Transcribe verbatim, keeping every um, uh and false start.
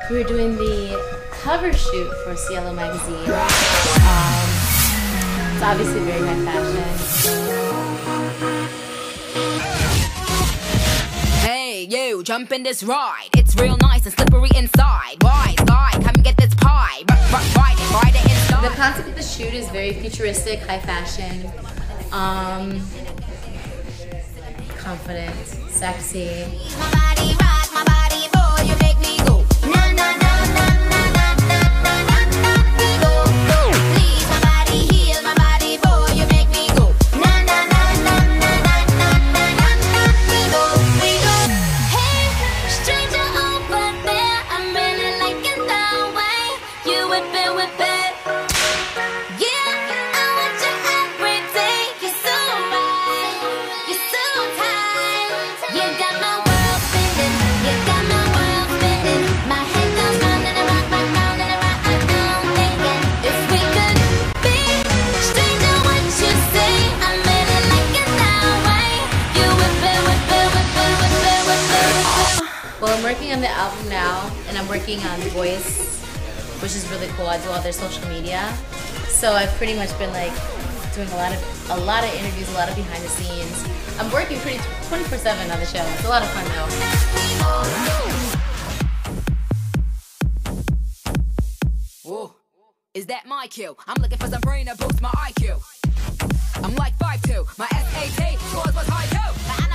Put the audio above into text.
we were doing the cover shoot for Cielo magazine. Um, it's obviously very high fashion. Hey, you, jump in this ride. It's real nice and slippery inside. Wise guy, come and get this pie. R -r ride it, ride it inside. The concept of the shoot is very futuristic, high fashion, um, confident, sexy. My body rock, my body boy, you make me go. Na na na na na na na na na na go go. Please, my body heal, my body boy, you make me go. Na na na na na na na na na na we go we go. Hey, stranger over there, I'm really liking the way you whip it, whip it. Yeah, I want you every day. You're so right, you're so tight. You got my world spinning, you got my world spinning. My head goes round and around, round, round and around. I'm thinking if we could be stranger, what you say? I'm really liking that way. You whip it, whip it, whip it, whip it, whip it, whip it. Well, I'm working on the album now, and I'm working on Voice, which is really cool. I do all their social media, so I've pretty much been like doing a lot of a lot of interviews, a lot of behind the scenes. I'm working pretty twenty-four seven on the show. It's a lot of fun though. Whoa, is that my cue? I'm looking for some brain to boost my I Q. I'm like five two, my S A T scores was high too.